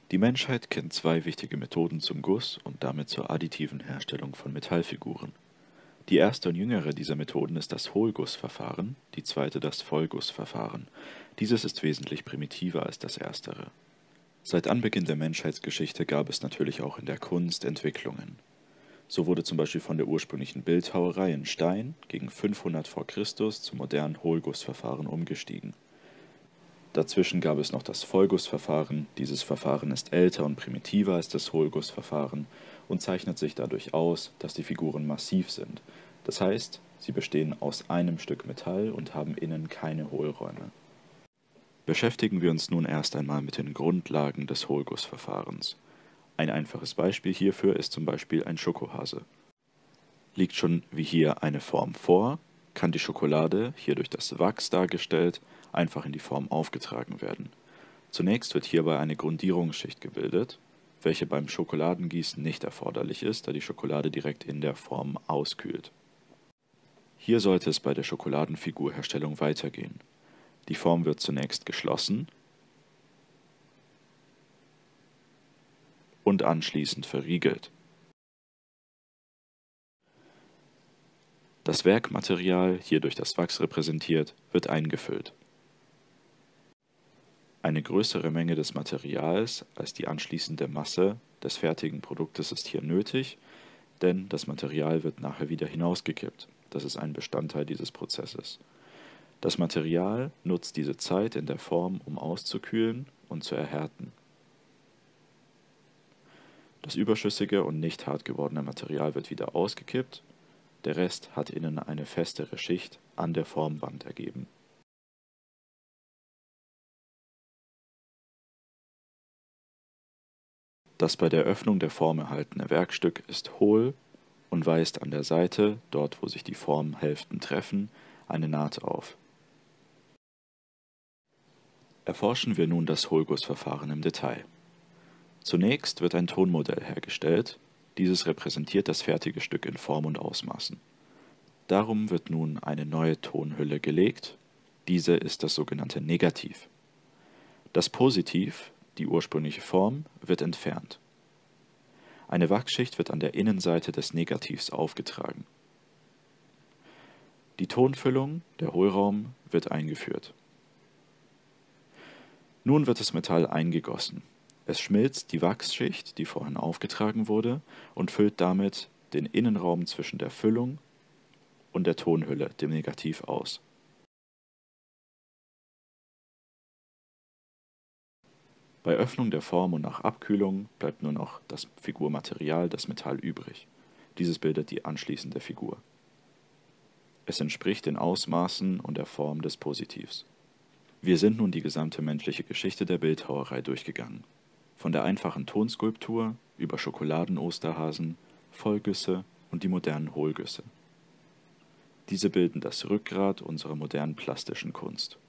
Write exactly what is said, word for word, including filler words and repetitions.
Die Menschheit kennt zwei wichtige Methoden zum Guss und damit zur additiven Herstellung von Metallfiguren. Die erste und jüngere dieser Methoden ist das Hohlgussverfahren, die zweite das Vollgussverfahren. Dieses ist wesentlich primitiver als das erstere. Seit Anbeginn der Menschheitsgeschichte gab es natürlich auch in der Kunst Entwicklungen. So wurde zum Beispiel von der ursprünglichen Bildhauerei in Stein gegen fünfhundert vor Christus zum modernen Hohlgussverfahren umgestiegen. Dazwischen gab es noch das Vollgussverfahren. Dieses Verfahren ist älter und primitiver als das Hohlgussverfahren und zeichnet sich dadurch aus, dass die Figuren massiv sind. Das heißt, sie bestehen aus einem Stück Metall und haben innen keine Hohlräume. Beschäftigen wir uns nun erst einmal mit den Grundlagen des Hohlgussverfahrens. Ein einfaches Beispiel hierfür ist zum Beispiel ein Schokohase. Liegt schon wie hier eine Form vor, kann die Schokolade, hier durch das Wachs dargestellt, einfach in die Form aufgetragen werden. Zunächst wird hierbei eine Grundierungsschicht gebildet, welche beim Schokoladengießen nicht erforderlich ist, da die Schokolade direkt in der Form auskühlt. Hier sollte es bei der Schokoladenfigurherstellung weitergehen. Die Form wird zunächst geschlossen und anschließend verriegelt. Das Werkmaterial, hier durch das Wachs repräsentiert, wird eingefüllt. Eine größere Menge des Materials als die anschließende Masse des fertigen Produktes ist hier nötig, denn das Material wird nachher wieder hinausgekippt. Das ist ein Bestandteil dieses Prozesses. Das Material nutzt diese Zeit in der Form, um auszukühlen und zu erhärten. Das überschüssige und nicht hart gewordene Material wird wieder ausgekippt, der Rest hat innen eine festere Schicht an der Formwand ergeben. Das bei der Öffnung der Form erhaltene Werkstück ist hohl und weist an der Seite, dort wo sich die Formhälften treffen, eine Naht auf. Erforschen wir nun das Hohlgussverfahren im Detail. Zunächst wird ein Tonmodell hergestellt, dieses repräsentiert das fertige Stück in Form und Ausmaßen. Darum wird nun eine neue Tonhülle gelegt, diese ist das sogenannte Negativ. Das Positiv, die ursprüngliche Form, wird entfernt. Eine Wachsschicht wird an der Innenseite des Negativs aufgetragen. Die Tonfüllung, der Hohlraum, wird eingeführt. Nun wird das Metall eingegossen. Es schmilzt die Wachsschicht, die vorhin aufgetragen wurde, und füllt damit den Innenraum zwischen der Füllung und der Tonhülle, dem Negativ, aus. Bei Öffnung der Form und nach Abkühlung bleibt nur noch das Figurmaterial, das Metall, übrig. Dieses bildet die anschließende Figur. Es entspricht den Ausmaßen und der Form des Positivs. Wir sind nun die gesamte menschliche Geschichte der Bildhauerei durchgegangen. Von der einfachen Tonskulptur über Schokoladen-Osterhasen, Vollgüsse und die modernen Hohlgüsse. Diese bilden das Rückgrat unserer modernen plastischen Kunst.